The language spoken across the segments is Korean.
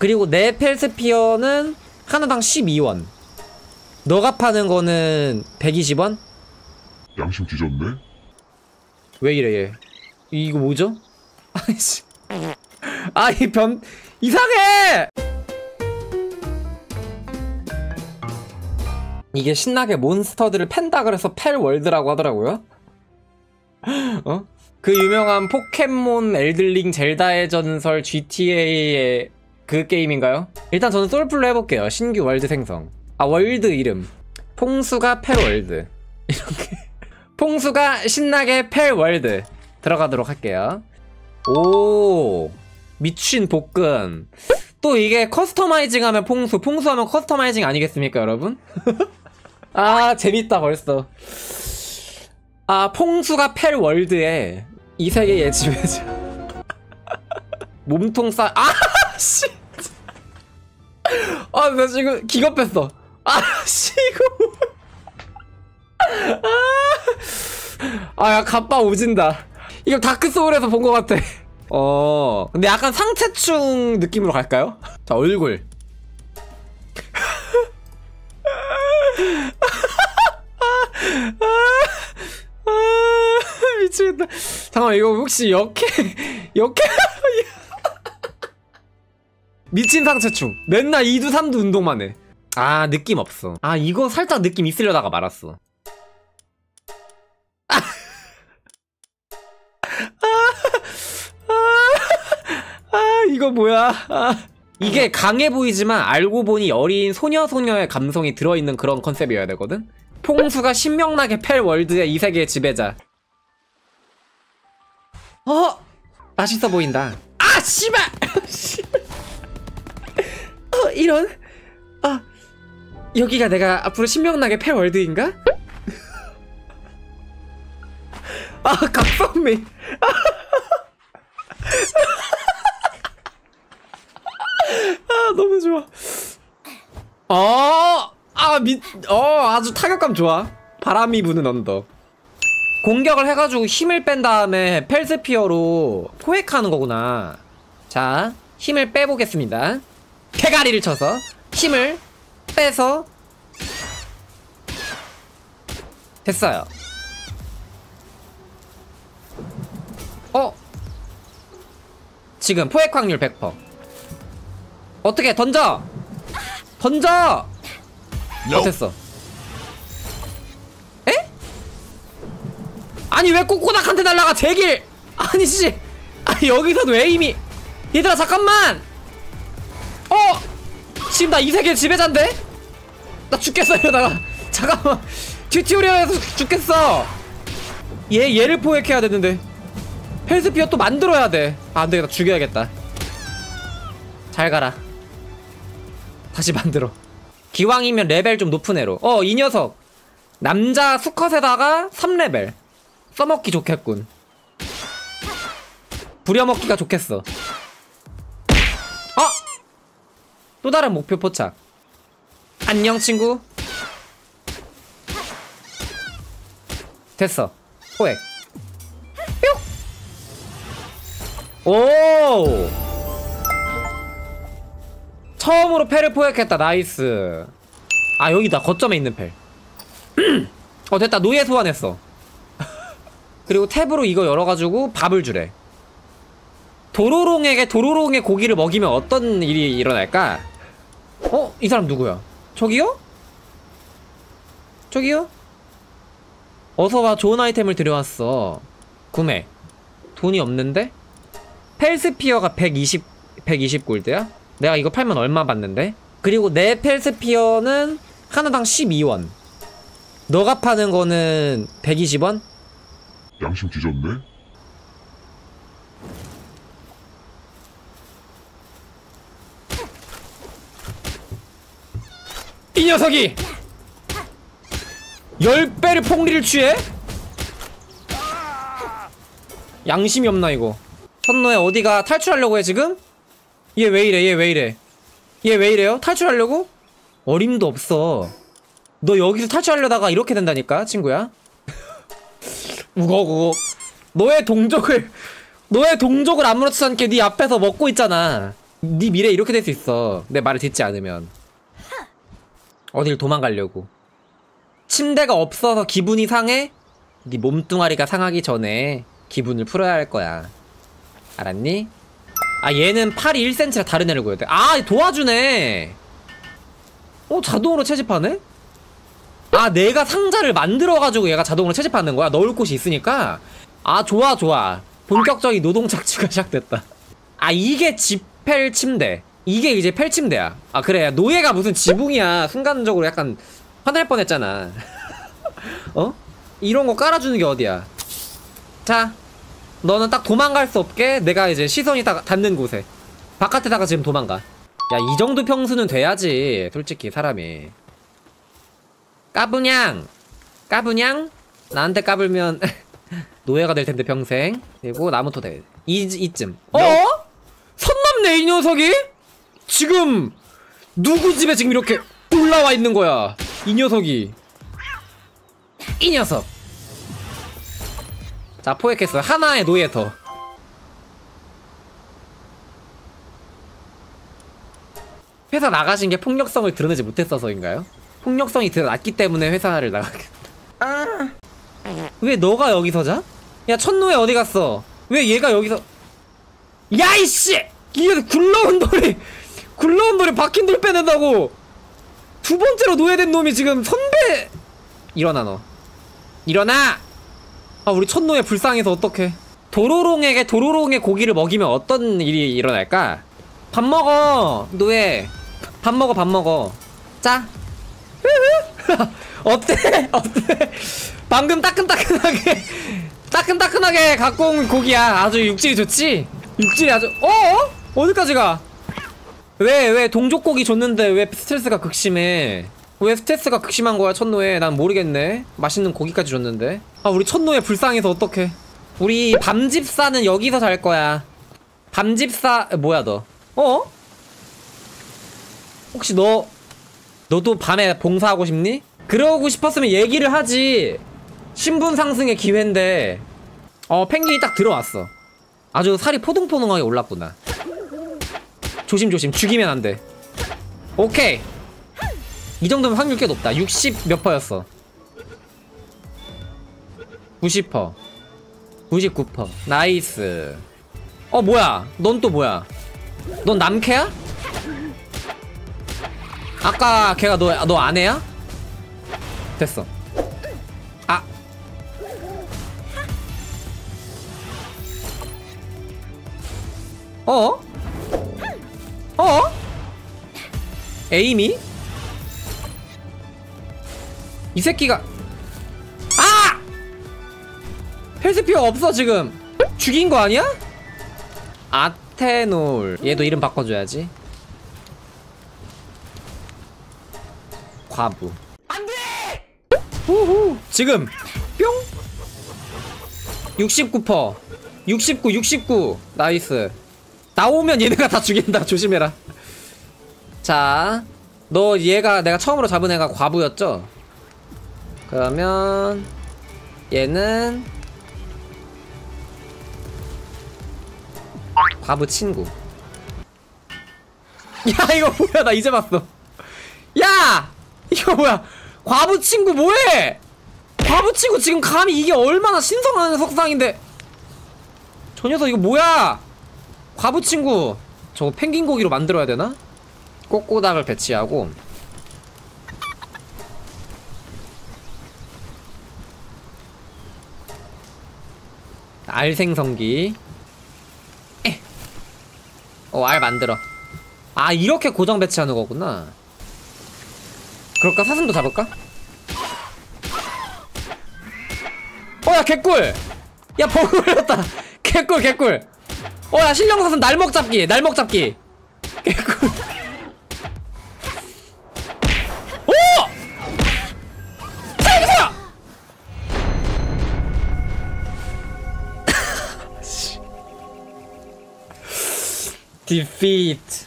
그리고 내 펠스피어는 하나당 12원. 너가 파는 거는 120원? 양심 뒤졌네? 왜 이래 얘? 이거 뭐죠? 아이씨. 아이 이상해! 이게 신나게 몬스터들을 팬다 그래서 펠월드라고 하더라고요. 어? 그 유명한 포켓몬, 엘들링, 젤다의 전설, GTA의 그 게임인가요? 일단 저는 솔플로 해볼게요. 신규 월드 생성. 아, 월드 이름 퐁수가 펠월드. 이렇게 퐁수가 신나게 펠월드 들어가도록 할게요. 오, 미친 복근. 또 이게 커스터마이징 하면 퐁수 하면 커스터마이징 아니겠습니까 여러분? 아, 재밌다 벌써. 아, 퐁수가 펠월드에 이 세계의 지배자. 몸통 씨. 아, 나 지금 기겁했어. 씨, 이거. 야, 갑바 오진다. 이거 다크소울에서 본 것 같아. 근데 약간 상체충 느낌으로 갈까요? 자, 얼굴. 미치겠다. 잠깐만, 이거 혹시 역해 미친 상체충. 맨날 2두 3두 운동만 해. 아, 느낌 없어. 아, 이거 살짝 느낌 있으려다가 말았어. 이거 뭐야. 이게 강해 보이지만 알고 보니 어린 소녀의 감성이 들어있는 그런 컨셉이어야 되거든? 퐁수가 신명나게 펠월드의 이 세계의 지배자. 맛있어 보인다. 아, 씨발! 이런. 여기가 내가 앞으로 신명나게 펠월드인가? 각선미. 너무 좋아. 아주 타격감 좋아. 바람이 부는 언덕. 공격을 해가지고 힘을 뺀 다음에 펠스피어로 포획하는 거구나. 자, 힘을 빼보겠습니다. 대가리를 쳐서 힘을 빼서 됐어요. 지금 포획 확률 100%. 어떻게 던져! 됐어. 에? 아니 왜 꼬꼬닥한테 날라가 제길! 아니 씨! 여기서도 에임이. 얘들아 잠깐만! 지금 나 이 세계 지배자인데? 나 죽겠어 이러다가. 잠깐만, 튜토리얼에서 죽겠어. 얘를 포획해야 되는데 펠스피어 또 만들어야 돼. 안되겠다, 죽여야겠다. 잘 가라. 다시 만들어. 기왕이면 레벨 좀 높은 애로. 이 녀석 남자 수컷에다가 3레벨 써먹기 좋겠군. 부려먹기가 좋겠어. 또 다른 목표 포착. 안녕 친구. 됐어. 포획. 뿅. 오, 처음으로 펠을 포획했다. 나이스. 여기다 거점에 있는 펠. 됐다. 노예 소환했어. 그리고 탭으로 이거 열어가지고 밥을 주래. 도로롱에게 도로롱의 고기를 먹이면 어떤 일이 일어날까? 이 사람 누구야? 저기요? 어서와, 좋은 아이템을 들여왔어. 구매. 돈이 없는데? 펠스피어가 120 골드야? 내가 이거 팔면 얼마 받는데? 그리고 내 펠스피어는 하나당 12원. 너가 파는 거는 120원? 양심 뒤졌네? 이 녀석이 10배를 폭리를 취해? 양심이 없나 이거. 선노에 어디가 탈출하려고 해 지금? 얘 왜 이래? 얘 왜 이래요? 탈출하려고? 어림도 없어. 너 여기서 탈출하려다가 이렇게 된다니까 친구야. 너의 동족을 아무렇지 않게 네 앞에서 먹고 있잖아. 네 미래 이렇게 될 수 있어. 내 말을 듣지 않으면. 어딜 도망가려고. 침대가 없어서 기분이 상해? 네 몸뚱아리가 상하기 전에 기분을 풀어야 할 거야. 알았니? 아, 얘는 팔이 1cm라 다른 애를 구해야 돼. 아, 도와주네. 자동으로 채집하네? 아, 내가 상자를 만들어가지고 얘가 자동으로 채집하는 거야. 넣을 곳이 있으니까. 아, 좋아 좋아. 본격적인 노동 착취가 시작됐다. 아, 이게 지펠 침대. 이게 이제 펠 침대야. 아, 그래. 노예가 무슨 지붕이야. 순간적으로 약간 화날 뻔했잖아. 이런 거 깔아주는 게 어디야. 자, 너는 딱 도망갈 수 없게 내가 이제 시선이 딱 닿는 곳에 바깥에다가 지금 도망가. 야, 이 정도 평수는 돼야지 솔직히 사람이. 까부냥 나한테 까불면 노예가 될 텐데 평생. 그리고 나무토 대 이쯤. 선 넘네 이 녀석이. 지금 누구 집에 지금 이렇게 올라와 있는 거야 이 녀석이. 이 녀석. 자, 포획했어요. 하나의 노예 더. 회사 나가신 게 폭력성을 드러내지 못했어서인가요? 폭력성이 드러났기 때문에 회사를 나가겠다. 왜 너가 여기서 자? 야, 첫노예 어디 갔어? 왜 얘가 여기서? 야, 이씨! 이게 굴러온 돌이 박힌 돌 빼낸다고! 두 번째로 노예된 놈이 지금 선배! 일어나, 너. 일어나! 아, 우리 첫노예 불쌍해서 어떡해. 도로롱에게 도로롱의 고기를 먹이면 어떤 일이 일어날까? 밥 먹어, 노예. 밥 먹어. 자. 어때? 방금 따끈따끈하게 갖고 온 고기야. 아주 육질이 좋지? 육질이 아주. 어디까지 가? 왜 동족고기 줬는데 왜 스트레스가 극심해? 왜 스트레스가 극심한 거야, 첫노예? 난 모르겠네. 맛있는 고기까지 줬는데. 아, 우리 첫노예 불쌍해서 어떡해. 우리 밤집사는 여기서 잘 거야. 밤집사. 뭐야 너? 혹시 너도 밤에 봉사하고 싶니? 그러고 싶었으면 얘기를 하지. 신분 상승의 기회인데. 펭귄이 딱 들어왔어. 아주 살이 포동포동하게 올랐구나. 조심조심. 죽이면 안 돼. 오케이. 이 정도면 확률 꽤 높다. 60 몇 퍼였어? 90퍼. 99퍼. 나이스. 뭐야? 넌 또 뭐야? 넌 남캐야? 아까 걔가 너 아내야? 됐어. 아. 에이미? 이 새끼가. 아! 헬스피어 없어 지금. 죽인 거 아니야? 아테놀. 얘도 이름 바꿔줘야지. 과부. 안돼! 후후. 지금 뿅. 69퍼. 69. 나이스. 나오면 얘네가 다 죽인다. 조심해라. 자, 너 얘가 내가 처음으로 잡은 애가 과부였죠? 그러면 얘는 과부 친구. 야, 이거 뭐야? 나 이제 봤어. 야! 이거 뭐야? 과부 친구 뭐해? 과부 친구 지금 감히 이게 얼마나 신성한 석상인데. 저 녀석 이거 뭐야? 과부 친구. 저거 펭귄 고기로 만들어야 되나? 꼬꼬닥을 배치하고. 알생성기. 알 만들어. 아, 이렇게 고정 배치하는 거구나. 그럴까? 사슴도 잡을까? 야, 개꿀! 야, 버그 걸렸다. 개꿀. 야, 신령사슴 날먹 잡기. 개꿀. 오! 살려주세요! 디피트.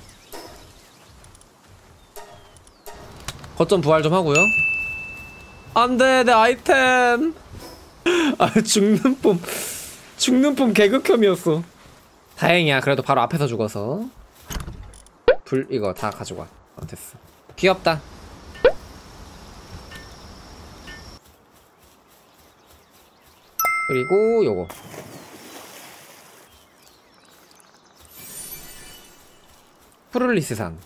거점 부활 좀 하고요. 안돼, 내 아이템. 아, 죽는 폼 개극혐이었어. 다행이야. 그래도 바로 앞에서 죽어서. 불 이거 다 가져와. 됐어. 귀엽다. 그리고 요거 프룰리스산.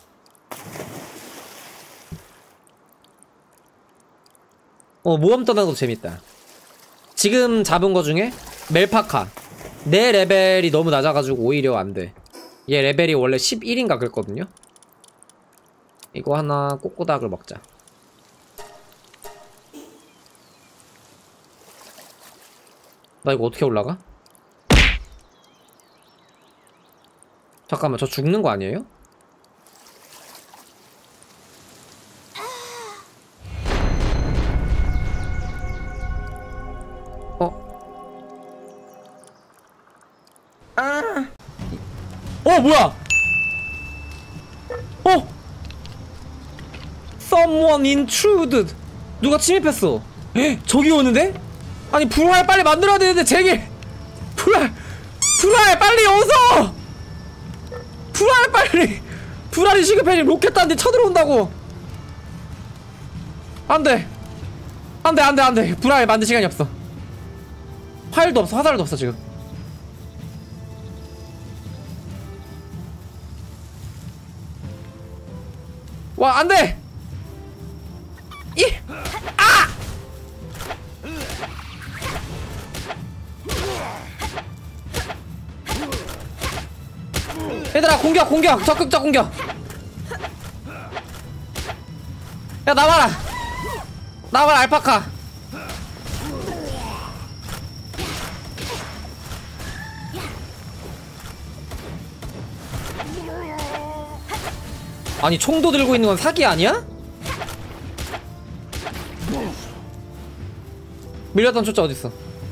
모험 떠나는 것도 재밌다. 지금 잡은 거 중에 멜파카 내 레벨이 너무 낮아가지고 오히려 안돼. 얘 레벨이 원래 11인가 그랬거든요. 이거 하나 꼬꼬닥을 먹자. 나 이거 어떻게 올라가? 잠깐만, 저 죽는 거 아니에요? 뭐야? Someone intruded. 누가 침입했어. 저기 오는데? 아니 불활 빨리 만들어야 되는데 제길 불활 빨리 어서! 불활 빨리! 불활이 시급해. 로켓 단데 쳐들어온다고. 안돼 불활 만들 시간이 없어. 활도 없어. 화살도 없어 지금. 와 안돼! 얘들아 공격! 적극적 공격! 야 나와라 알파카. 아니 총도 들고 있는 건 사기 아니야? 밀렸던 초짜 어딨어?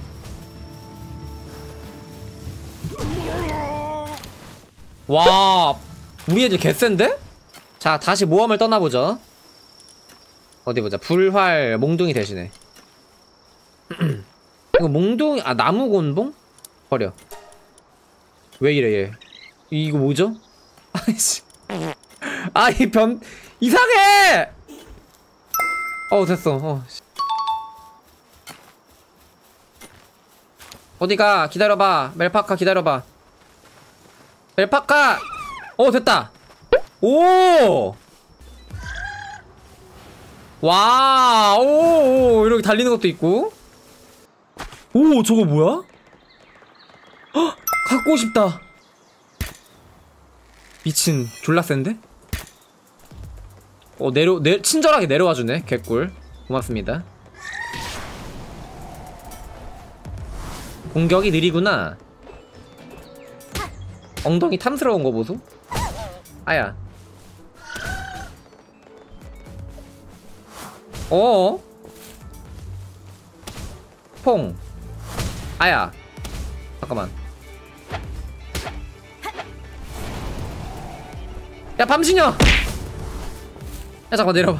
와 우리 애들 개센데? 자 다시 모험을 떠나보죠. 어디보자. 불활 몽둥이 대신에 이거 몽둥이 나무곤봉? 버려. 왜 이래 얘. 이거 뭐죠? 아이씨 이 변 이상해! 됐어. 어디가? 기다려봐. 멜파카 기다려봐. 멜파카! 됐다! 오! 와! 오! 이렇게 달리는 것도 있고. 오! 저거 뭐야? 헉! 갖고 싶다. 미친. 졸라 센데? 친절하게 내려와주네. 개꿀. 고맙습니다. 공격이 느리구나. 엉덩이 탐스러운 거 보소? 아야. 퐁. 아야. 잠깐만. 야 밤신여! 야 잠깐만 내려봐.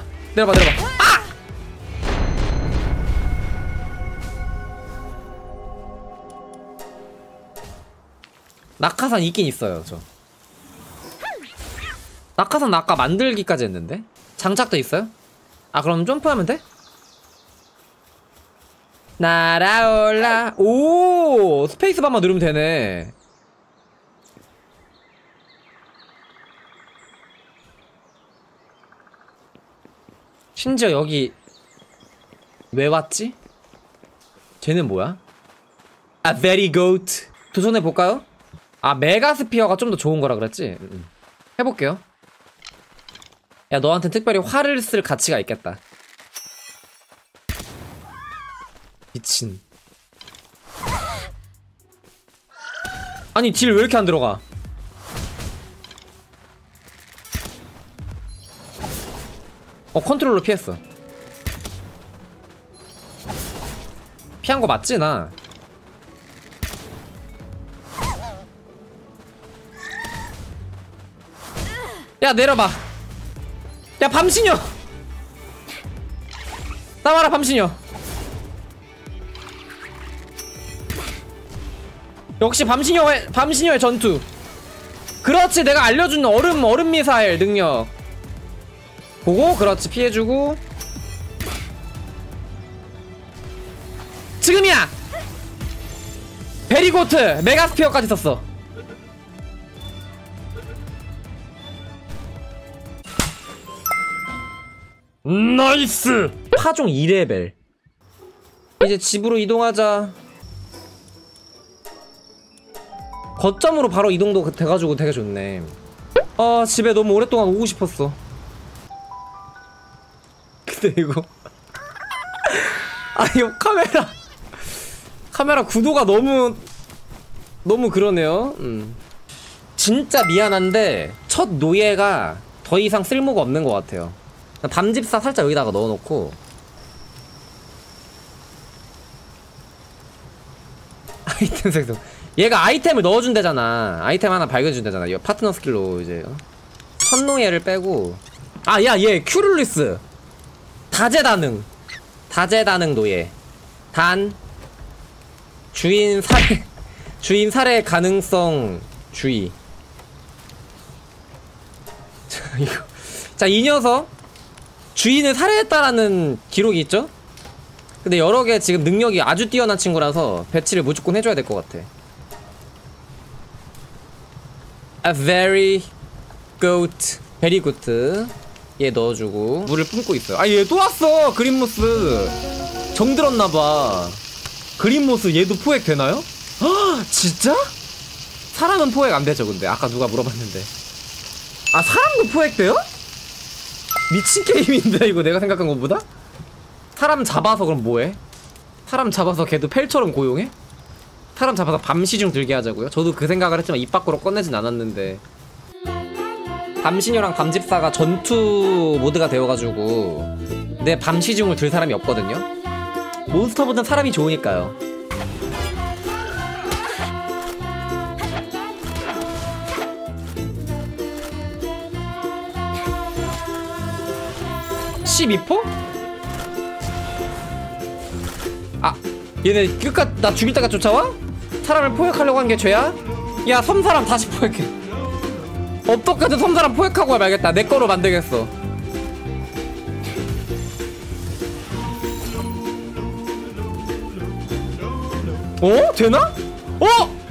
낙하산 있긴 있어요. 저 낙하산 아까 만들기까지 했는데? 장착도 있어요? 그럼 점프하면 돼? 날아올라. 오! 스페이스바만 누르면 되네. 심지어 여기 왜 왔지? 쟤는 뭐야? very good. 도전해볼까요? 메가스피어가 좀 더 좋은 거라 그랬지? 해볼게요. 야 너한텐 특별히 활을 쓸 가치가 있겠다. 미친. 아니 딜 왜 이렇게 안 들어가? 컨트롤러 피했어. 피한 거 맞지 나? 야 내려봐. 야 밤신여! 나와라 밤신여. 역시 밤신여의 전투. 그렇지, 내가 알려준 얼음 미사일 능력 보고, 그렇지, 피해주고. 지금이야! 베리고트 메가스피어까지 썼어. 나이스! 파종 2레벨. 이제 집으로 이동하자. 거점으로 바로 이동도 돼가지고 되게 좋네. 아, 집에 너무 오랫동안 오고 싶었어. 근데 이거 아, 이거 카메라 구도가 너무 그러네요. 진짜 미안한데 첫 노예가 더 이상 쓸모가 없는 것 같아요. 밤집사 살짝 여기다가 넣어놓고. 아이템 생성. 얘가 아이템을 넣어준대잖아. 아이템 하나 발견해준대잖아. 이 파트너 스킬로 이제 선노예를 빼고. 아, 야, 얘 큐룰리스 다재다능 노예. 단 주인 살해 가능성 주의. 자, 이 녀석 주인을 살해했다라는 기록이 있죠? 근데 여러 개 지금 능력이 아주 뛰어난 친구라서 배치를 무조건 해줘야 될 것 같아. A very good. 얘 넣어주고 물을 뿜고 있어요. 아, 얘 또 왔어. 그린모스 정들었나봐. 그린모스 얘도 포획 되나요? 헉, 진짜? 사람은 포획 안 되죠. 근데 아까 누가 물어봤는데. 아, 사람도 포획돼요? 미친 게임인데 이거 내가 생각한 것보다? 사람 잡아서 그럼 뭐해? 사람 잡아서 걔도 펠처럼 고용해? 사람 잡아서 밤시중 들게 하자고요? 저도 그 생각을 했지만 입 밖으로 꺼내진 않았는데. 밤시녀랑 밤집사가 전투 모드가 되어가지고 내 밤시중을 들 사람이 없거든요? 몬스터보단 사람이 좋으니까요. 아, 얘네 끝까지 나 죽일 때까지 쫓아와? 사람을 포획하려고 한 게 죄야? 야, 섬사람 다시 포획해. 어떻게든 섬사람 포획하고 말겠다. 내 거로 만들겠어. 어? 되나? 어?